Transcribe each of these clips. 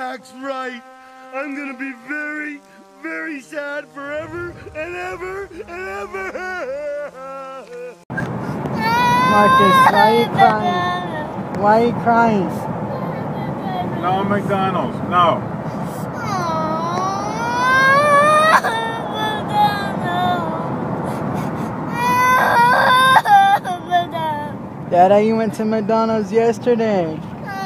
Jack's right. I'm gonna be very, very sad forever and ever and ever. Marcus, why are you crying? Why are you crying? No McDonald's, no. Dada, you went to McDonald's yesterday.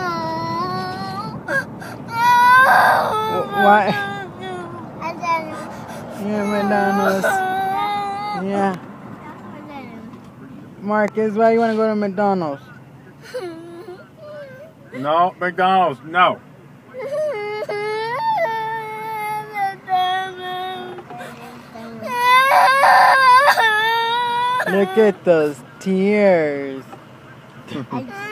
Why? Yeah, McDonald's. Yeah. Marcus, why you want to go to McDonald's? No McDonald's, no. Look at those tears. No.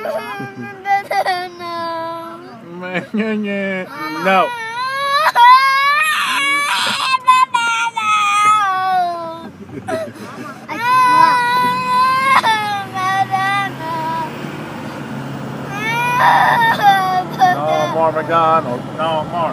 No more McDonald's, no more.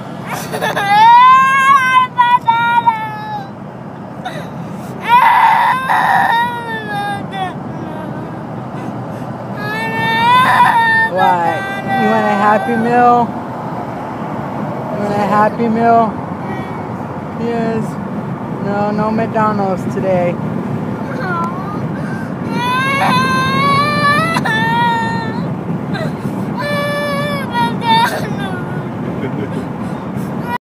Why? You want a Happy Meal? You want a Happy Meal? Yes. No McDonald's today.